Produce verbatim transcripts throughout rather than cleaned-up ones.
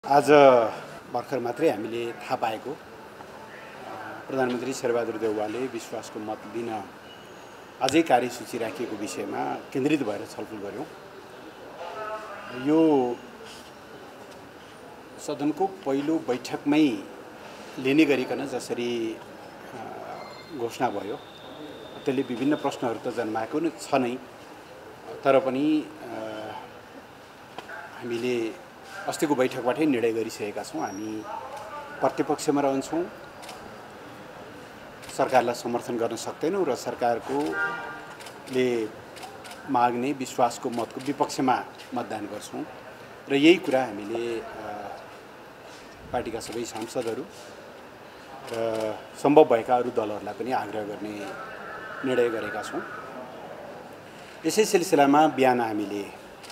आज भर्खर मात्रै हामीले थाहा पाएको प्रधानमन्त्री शेरबहादुर देउवाले विश्वासको मत दिन अझै कार्यसूची राखिएको विषयमा केन्द्रित भएर छलफल गर्यौं। यो सदनको पहिलो बैठकमै लिने गरिकन जसरी घोषणा भयो त्यसले विभिन्न प्रश्नहरू त जन्माएको नै छ नै, तर पनि हामीले अस्तिको बैठकबाटै निर्णय गरिसकेका छौं। हामी प्रतिपक्षमा रहन्छौं, सरकारलाई समर्थन गर्न सक्दैनौं र सरकारको ले माग्ने विश्वासको मतको विपक्षमा मतदान गर्छौं र यही कुरा हामीले पार्टीका सबै सांसदहरू र सम्भव भएका अरू दलहरूलाई पनि आग्रह गर्ने निर्णय गरेका छौं। यसै सिलसिलामा बिहान हामीले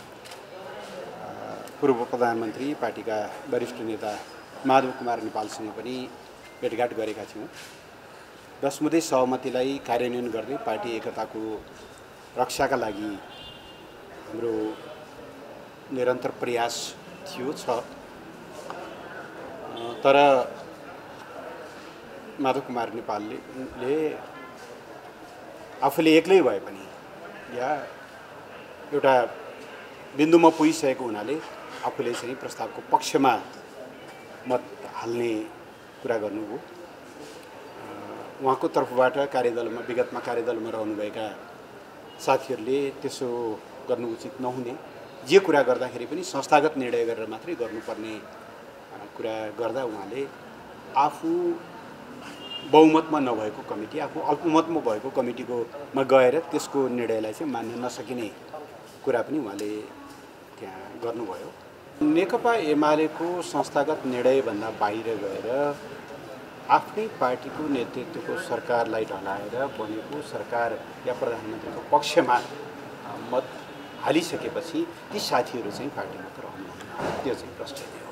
पूर्व प्रधानमन्त्री पार्टीका वरिष्ठ नेता माधव कुमार नेपालसँग पनि भेटघाट गरेका थियौं। दशमुदे सहमतिलाई कार्यान्वयन गर्दै पार्टी एकताको रक्षाका लागि हाम्रो निरन्तर प्रयास थियो छ। तर माधव कुमार नेपालले आफूले एक्लै भए पनि या एउटा बिन्दुमा पुगिसकेको हुनाले आफूले चाहिँ प्रस्तावको पक्षमा मत हाल्ने कुरा गर्नुभयो। उहाँको तर्फबाट कार्यदलमा विगतमा कार्यदलमा रहनुभएका साथीहरूले त्यसो गर्नु उचित नहुने, जे कुरा गर्दाखेरि पनि संस्थागत निर्णय गरेर मात्रै गर्नुपर्ने कुरा गर्दा उहाँले आफू बहुमतमा नभएको कमिटी, आफू अल्पमतमा भएको कमिटीकोमा गएर त्यसको निर्णयलाई चाहिँ मान्न नसकिने कुरा पनि उहाँले त्यहाँ गर्नुभयो। नेकपा एमालेको संस्थागत निर्णयभन्दा बाहिर गएर आफ्नै पार्टीको नेतृत्वको सरकारलाई ढलाएर बनेको सरकार या प्रधानमन्त्रीको पक्षमा मत हालिसकेपछि ती साथीहरू चाहिँ पार्टीमा त रहनुहुन्न, त्यो चाहिँ प्रश्न थियो।